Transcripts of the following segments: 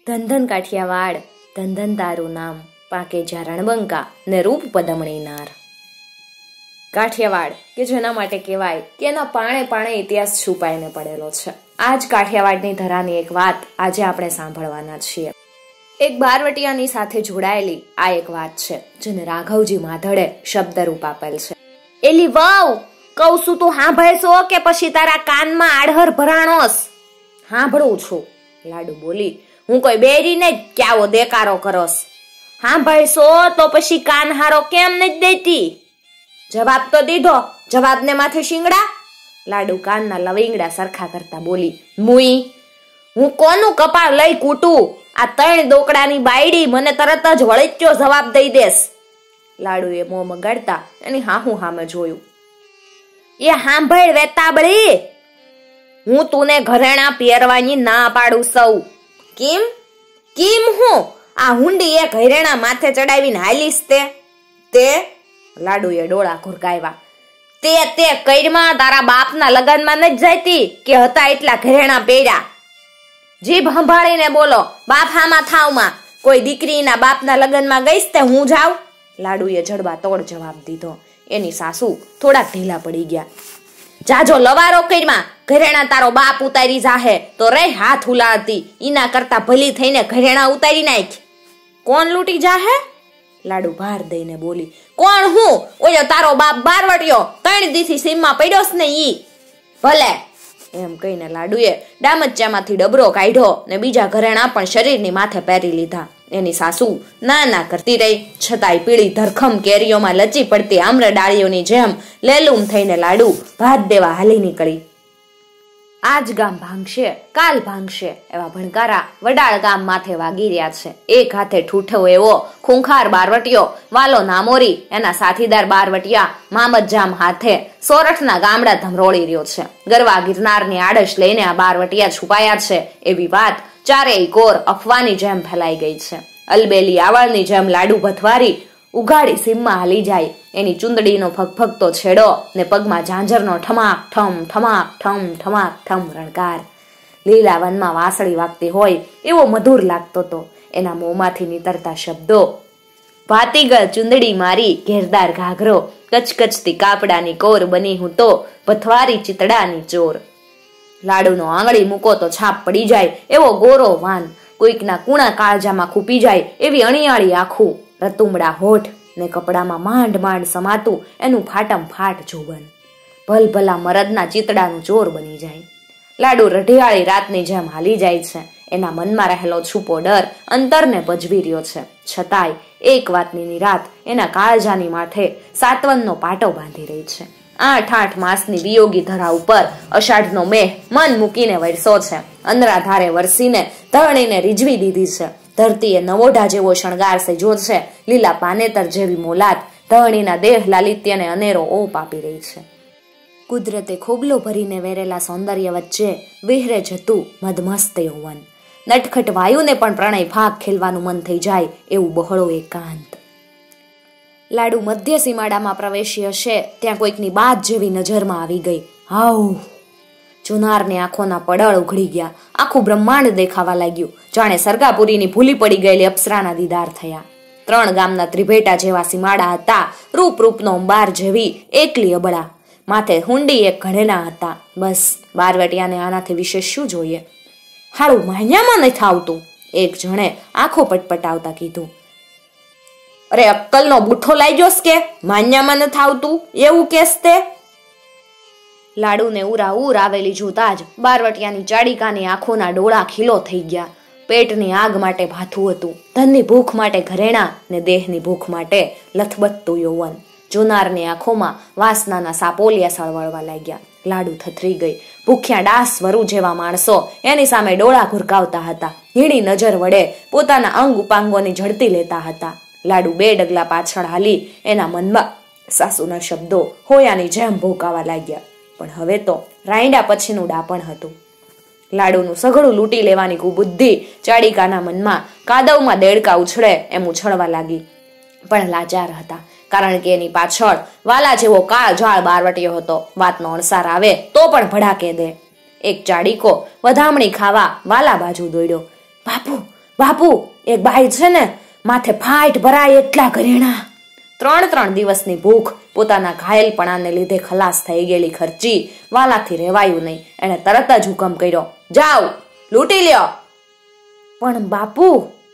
ધન કાઠિયાવાડ, ધન તારું નામ, પાકે જ્યાં રણબંકા ને રૂપ પદમણી નાર. કાઠિયાવાડ કે જેના માટે કહેવાય કે એના પાણે પાણે ઇતિહાસ છુપાઈને પડેલો છે. આ જ કાઠિયાવાડની ધરાની એક વાત આજે આપણે સાંભળવાના છીએ. એક બારવટિયાની સાથે જોડાયેલી આ એક વાત છે જેને રાઘવજી માધડે શબ્દરૂપ આપેલ છે. એલી વાવ કઉ છું તું સાંભળશો કે પછી તારા કાનમાં આડહર ભરાણોસ? સાંભળું છું, લાડુ બોલી. હું કોઈ બેરી ને ક્યાવો દેકારો કરોસ? સાંભળશો તો પછી કાન હારો કેમ નથી દેતી? જવાબ તો દીધો, જવાબને માથે શિંગડા. લાડુ કાનના લવિંગડા સરખા કરતા બોલી. મુઈ હું કોનું કપાળ લઈ કૂટું? આ 3 દોકડાની બાયડી મને તરત જ વળીચ્યો જવાબ દઈ દેસ. લાડુએ મોં મગાડતા એની હાહું હામે જોયું. એ સાંભળ વેતાબળી, હું તુને ઘરેણા પહેરવાની ના પાડું સૌ. કેમ કેમ? હું આ હુંડી એ ઘરેણા માથે ચડાવીને હાલીશ તે? લાડુએ ડોળા ઘુરકાવ્યા. તે કઈરમાં તારા બાપના લગનમાં નથી જતી કે હતા એટલા ઘરેણા પહેર્યા? જીભ સંભાળીને બોલો, બાપ હામાં થાવમાં. કોઈ દીકરીના બાપના લગનમાં ગઈશ તે હું જાઉં? લાડુએ જડબા તોડ જવાબ દીધો. એની સાસુ થોડાક ઢીલા પડી ગયા. જાજો લવારો કઈરમાં, ઘરેણા તારો બાપ ઉતારી જાહે તો રે હાથ ઉલાળતી. ઈના કરતા ભલી થઈને ઘરેણા ઉતારી નાખ. કોણ લૂંટી જાહે? લાડુ ભાર દઈને બોલી. કોણ હું? ઓયો તારો બાપ બારવટિયો 3 દીથી સીમમાં પડ્યોસ ને ઈ. ભલે એમ કહીને લાડુએ ડામચ્ચામાંથી ડબરો કાઢ્યો ને બીજા ઘરેણા પણ શરીરની માથે પહેરી લીધા. એની સાસુ ના કરતી રહી, છતાંય પીળી ધરખમ કેરીઓમાં લચી પડતી આમ્ર ડાળીઓની જેમ લેલુમ થઈને લાડુ ભાત દેવા હાલી નીકળી. આજ ગામ ભાંગશે કાલ ભાંગશે એવા ભણકારા વડાળ ગામ માથે વાગી રહ્યા છે. એક હાથે ઠૂઠો એવો ખૂંખાર બારવટિયો વાલો નામોરી એના સાથીદાર બારવટિયા મામદજામ હાથે સોરઠના ગામડા ધમરોળી રહ્યો છે. ગરવા ગિરનારની આડશ લઈને આ બારવટિયા છુપાયા છે એવી વાત ચારેય કોર અફવાની જેમ ફેલાઈ ગઈ છે. અલબેલી આવળની જેમ લાડુ ભથવારી ઉઘાડી સીમમાં હાલી જાય. એની ચુંદડીનો ફગફગતો છેડો ને પગમાં ઝાંઝરનો ઠમાક ઠમ ઠમાક ઠમ ઠમાક ઠમ રણકાર લીલા વનમાં વાસળી વાગતી હોય એવો મધુર લાગતો તો. એના મોંમાંથી નીતરતા શબ્દો ભાતીગળ ચુંદડી મારી ઘેરદાર ઘાઘરો કચકચતી કાપડાની કોર બની હું તો ભથવારી ચિતડાની ચોર. લાડુનો આંગળી મૂકો તો છાપ પડી જાય એવો ગોરો વાન, કોઈકના કુણા કાળજામાં ખૂપી જાય એવી અણિયાળી આખું, રતુમડા હોઠ ને કપડામાં માંડ સમાતું એનું ફાટમ ફાટ જોબન ભલભલા મરદના ચિતડાનું ચોર બની જાય. લાડુ રઢિયાળી રાતની જેમ હાલી જાય છે. એના મનમાં રહેલો છુપો ડર અંતરને ભજવી રહ્યો છે. છતાંય એક વાતની નિરાત એના કાળજાની માથે સાતવનનો પાટો બાંધી રહી છે. 8 માસની વિયોગી ધરા ઉપર અષાઢનો મેહ મન મૂકીને વરસો છે. અંદરાધારે વરસીને ધરણીને રીઝવી દીધી છે. ધરતીએ નવોઢા જેવો શણગાર સજ્યો છે. લીલા પાનેતર જેવી મોલાત ધરણીના દેહ લાલિત્યને અનેરો ઓપ આપી રહી છે. કુદરતે ખોબલો ભરીને વેરેલા સૌંદર્ય વચ્ચે વિહરે જતું મધમસ્ત યૌવન. નટખટ વાયુને પણ પ્રણય ભાગ ખેલવાનું મન થઈ જાય એવું બહોળો એકાંત. લાડુ મધ્ય સીમાડામાં પ્રવેશી હશે ત્યાં કોઈકની બાત જેવી નજરમાં આવી ગઈ. હાઉ! જોનારની આંખોના પડળ ઉઘડી ગયા. આખું બ્રહ્માંડ દેખાવા લાગ્યું. જાણે સરગાપુરીની ભૂલી પડી ગયેલી અપ્સરાના દીદાર થયા. 3 ગામના ત્રિભેટા જેવા સીમાડા હતા. રૂપનો અંબાર જેવી એકલી અબળા. માથે હુંડી એક ઘરેણા હતા. બસ બારવટિયાને આનાથી વિશેષ શું જોઈએ? હારું માન્યામાં નથી આવતું, એક જણે આંખો પટપટાવતા કીધું. અરે અક્કલનો બુઠ્ઠો લાગ્યોસ કે માન્યામાં નથી આવતું એવું કેસ તે? લાડુને ઉર આવેલી જોતા જ બારવટિયાની ચાડીકાની આંખોના ડોળા ખીલો થઈ ગયા. પેટની આગ માટે ભાથું હતું, ધનની ભૂખ માટે ઘરેણા ને દેહની ભૂખ માટે લથબથતું યૌવન. જોનારની આંખોમાં વાસનાના સાપોલિયા સળવળવા લાગ્યા. લાડુ થથરી ગઈ. ભૂખ્યા ડાસ વરુ જેવા માણસો એની સામે ડોળા ઘુરકાવતા હતા. હીણી નજર વડે પોતાના અંગ ઉપાંગોની ઝડતી લેતા હતા. લાડુ 2 ડગલા પાછળ હાલી એના મનમાં સાસુના શબ્દો હોયાની જેમ ભોકાવા લાગ્યા. પણ હવે તો રાયડા પછીનું ડાપણ હતું. લાડુનું સઘળું લૂંટી લેવાની કુબુદ્ધિ ચાડીકાના મનમાં કાદવમાં દેડકા ઉછળે એમ ઉછળવા લાગી. પણ લાચાર હતા, કારણ કે એની પાછળ વાલા જેવો કાળ ઝાળ બારવટિયો હતો. વાતનો અણસાર આવે તો પણ ભડાકે દે. એક ચાડીકો વધામણી ખાવા વાલા બાજુ દોડ્યો. બાપુ બાપુ એક બાઈ છે ને માથે ફાટ ભરાય એટલા ઘરેણા. 3 દિવસની ભૂખ, પોતાના ઘાયલપણાને લીધે ખલાસ થઈ ગયેલી ખર્ચી વાલાથી રહેવાયું નહીં. એણે તરત જ હુકમ કર્યો, જાઓ લૂંટી લ્યો. પણ બાપુ,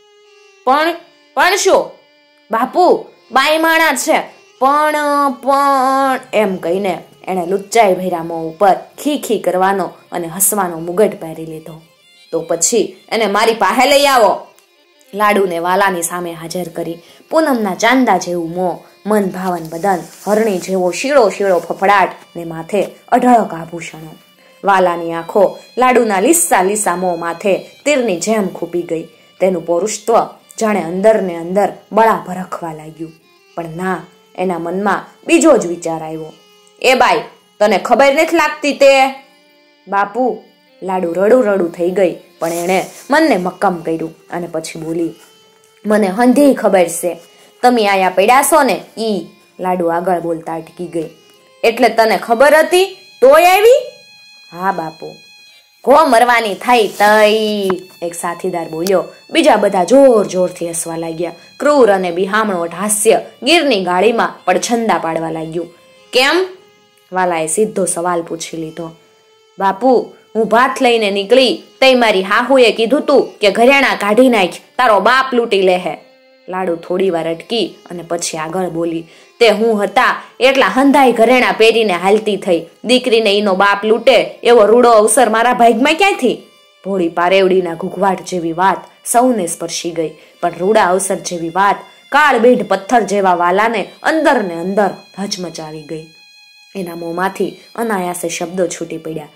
પણ શું? બાપુ બાઈ માણા છે, પણ એમ કહીને એણે લુચ્ચાઈ ભર્યા મોં ઉપર ખી કરવાનો અને હસવાનો મુગટ પહેરી લીધો. તો પછી એને મારી પાસે લઈ આવો. લાડુને વાલાની સામે હાજર કરી. પૂનમના ચાંદા જેવું મોં, મન ભાવન બદન, હરણી જેવો શીળો ફફડાટ ને માથે અઢળક આભૂષણો. વાલાની આંખો લાડુના લીસા મોં માથે તીરની જેમ ખૂપી ગઈ. તેનું પૌરુષત્વ જાણે અંદર ને અંદર બળા ભરખવા લાગ્યું. પણ ના, એના મનમાં બીજો જ વિચાર આવ્યો. એ બાઈ, તને ખબર નથી લાગતી તે? બાપુ, લાડુ રડું થઈ ગઈ, પણ એણે મનને મક્કમ કર્યું અને પછી બોલી, મને હંધી ખબર છે, તમે આયા પડ્યા છો ને ઈ. લાડુ આગળ બોલતા અટકી ગઈ. એટલે તને ખબર હતી તોય આવી? હા બાપુ. ઘો મરવાની થઈ તઈ, એક સાથીદાર બોલ્યો. બીજા બધા જોરથી હસવા લાગ્યા. ક્રૂર અને બિહામણો હાસ્ય ગીરની ગાળીમાં પડછંદા પાડવા લાગ્યું. કેમ? વાલાએ સીધો સવાલ પૂછી લીધો. બાપુ, હું ભાત લઈને નીકળી તઈ મારી હાહુએ કીધું તું કે ઘરેણા કાઢી નાખ, તારો બાપ લૂંટી લેહે. લાડુ થોડી વાર અટકી અને પછી આગળ બોલી, તે હું હતા એટલા હંધાઈ ઘરેણા પહેરીને હાલતી થઈ. દીકરીને ઈનો બાપ લૂંટે એવો રૂડો અવસર મારા ભાગમાં ક્યાંથી? ભોળી પારેવડીના ઘૂઘવાટ જેવી વાત સૌને સ્પર્શી ગઈ, પણ રૂડા અવસર જેવી વાત કાળબેઢ પથ્થર જેવા વાલાને અંદર ને અંદર હચમચાવી ગઈ. એના મોંમાંથી અનાયાસે શબ્દો છૂટી પડ્યા.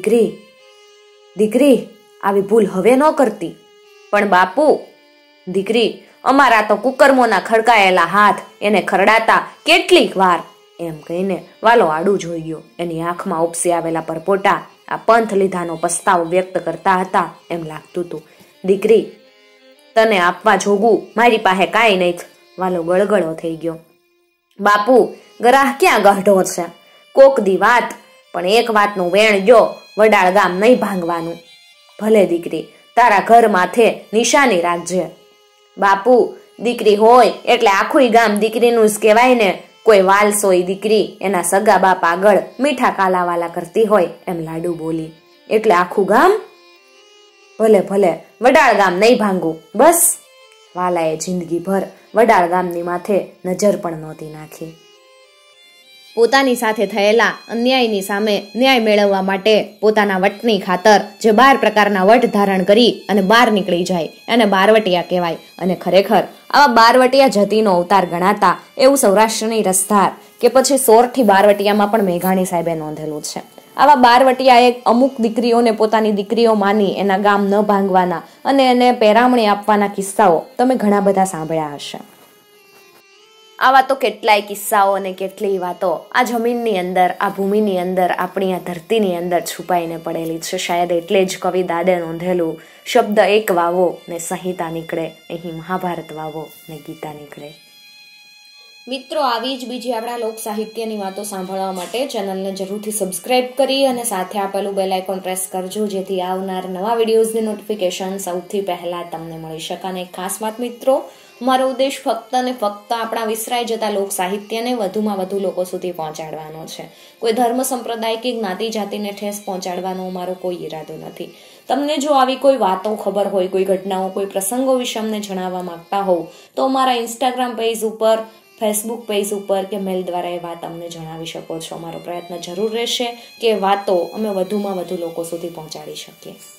દીકરી, આવી ભૂલ હવે ન કરતી. પણ બાપુ, દીકરી, અમારા તો કુકર્મોના ખડકાયેલા હાથ એને ખરડાતા કેટલીક વાર, એમ કહીને વાલો આડું જોઈ ગયો. એની આંખમાં ઉપસી આવેલા પરપોટા આ પંથ લીધાનો પસ્તાવો વ્યક્ત કરતા હતા એમ લાગતું હતું. દીકરી, તને આપવા જોગું મારી પાસે કાંઈ નહીં. વાલો ગળગળો થઈ ગયો. બાપુ, ગરાહ ક્યાં ગઢો છે? કોક દી વાત, પણ એક વાતનું વેણ જો, વડાળ ગામ નહીં ભાંગવાનું. ભલે દીકરી, તારા ઘર માથે નિશાની રાખજે. બાપુ, દીકરી હોય એટલે આખું ગામ દીકરીનું જ કહેવાય ને. કોઈ વાલસોઈ દીકરી એના સગા બાપ આગળ મીઠા કાલાવાલા કરતી હોય એમ લાડુ બોલી. એટલે આખું ગામ? ભલે, વડાળ ગામ નહીં ભાંગું, બસ. વાલાએ જિંદગીભર વડાળ ગામની માથે નજર પણ નહોતી નાખી. પોતાની સાથે થયેલા અન્યાયની સામે ન્યાય મેળવવા માટે પોતાના વટની ખાતર જે 12 પ્રકારના વટ ધારણ કરી અને બહાર નીકળી જાય એને બારવટિયા કહેવાય. અને ખરેખર આવા બારવટિયા જતીનો અવતાર ગણાતા એવું સૌરાષ્ટ્રની રસધાર કે પછી સોરઠી બારવટિયામાં પણ મેઘાણી સાહેબે નોંધેલું છે. આવા બારવટિયાએ અમુક દીકરીઓને પોતાની દીકરીઓ માની એના ગામ ન ભાંગવાના અને એને પેરામણી આપવાના કિસ્સાઓ તમે ઘણા બધા સાંભળ્યા હશે. આવા તો કેટલાય કિસ્સાઓ અને કેટલીય વાતો આ જમીનની અંદર, આ ભૂમિની અંદર, આપણી આ ધરતીની અંદર છુપાઈને પડેલી છે. શાયદ એટલે જ કવિ દાદે નોંધેલું, શબ્દ એક વાવો ને સંહિતા નીકળે, અહીં મહાભારત વાવો ને ગીતા નીકળે. મિત્રો, આવી જ બીજી આપણા લોક સાહિત્યની વાતો સાંભળવા માટે ચેનલને જરૂરથી સબસ્ક્રાઇબ કરી અને સાથે આપેલું બેલ આઇકોન પ્રેસ કરજો, જેથી આવનાર નવા વિડીયોઝની નોટિફિકેશન સૌથી પહેલા તમને મળી શકે. અને ખાસ વાત મિત્રો, મારો ઉદ્દેશ ફક્ત અને ફક્ત આપણા વિસરાઈ જતા લોક સાહિત્યને વધુમાં વધુ લોકો સુધી પહોંચાડવાનો છે. કોઈ ધર્મ સંપ્રદાય કે જ્ઞાતિ જાતિને ઠેસ પહોંચાડવાનો મારો કોઈ ઈરાદો નથી. તમને જો આવી કોઈ વાતો ખબર હોય, કોઈ ઘટનાઓ, કોઈ પ્રસંગો વિશે અમને જણાવવા માંગતા હોવ તો અમારા ઇન્સ્ટાગ્રામ પેજ ઉપર, ફેસબુક પેજ ઉપર કે મેલ દ્વારા એ વાત અમને જણાવી શકો છો. મારો પ્રયત્ન જરૂર રહેશે કે વાતો અમે વધુમાં વધુ લોકો સુધી પહોંચાડી શકીએ.